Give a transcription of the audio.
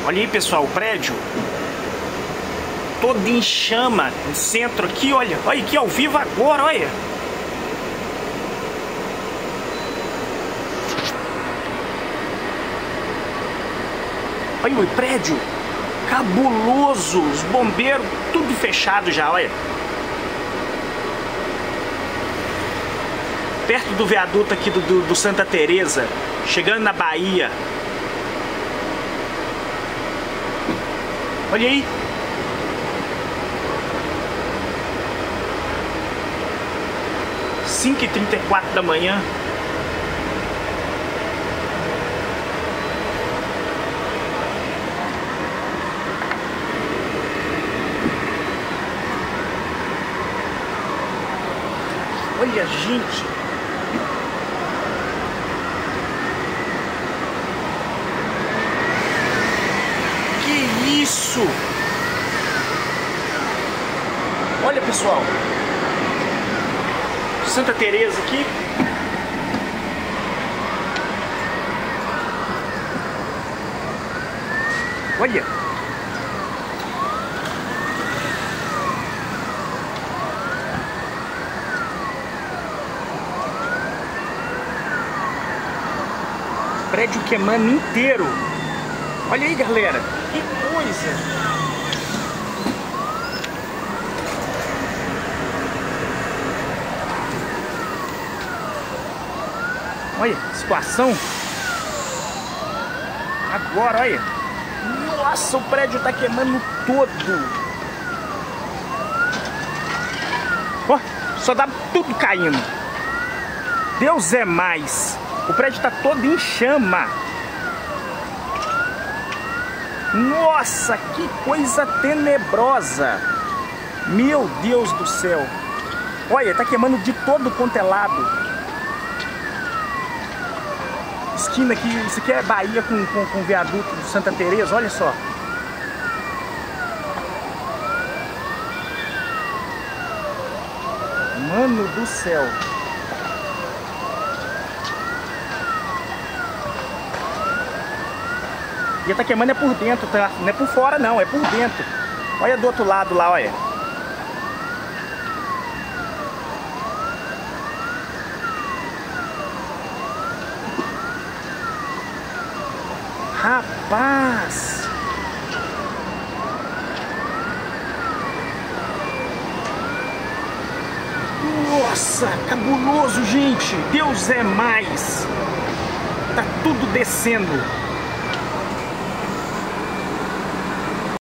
Olha aí, pessoal, o prédio todo em chama, no centro aqui, olha aqui ao vivo agora, olha. Olha o prédio, cabuloso, os bombeiros, tudo fechado já, olha. Perto do viaduto aqui do Santa Teresa, chegando na Bahia. Olha aí. Cinco e 34 da manhã. Olha, gente. Que isso? Olha, pessoal. Santa Teresa aqui. Olha. Prédio queimando inteiro. Olha aí, galera. Que coisa. Olha a situação. Agora, olha. Nossa, o prédio tá queimando todo. Ó, só dá tudo caindo. Deus é mais. O prédio tá todo em chama. Nossa, que coisa tenebrosa. Meu Deus do céu. Olha, tá queimando de todo quanto é lado. Esquina aqui, isso aqui é Bahia com o viaduto de Santa Teresa, olha só. Mano do céu. E tá queimando é por dentro, tá? Não é por fora não, é por dentro. Olha do outro lado lá, olha. Rapaz! Nossa, cabuloso, gente! Deus é mais! Tá tudo descendo.